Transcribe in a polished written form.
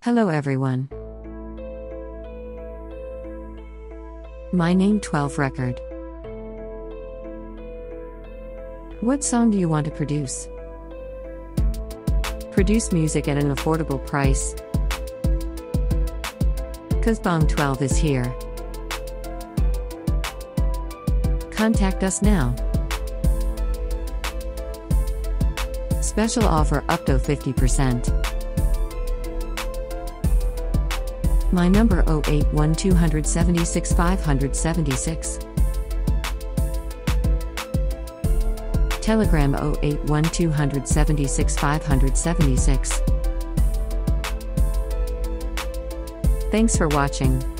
Hello everyone. My name 12 Record. What song do you want to produce? Produce music at an affordable price. 'Cause Bong12 is here. Contact us now. Special offer up to 50%. My number 081276 Telegram 081276 Thanks for watching.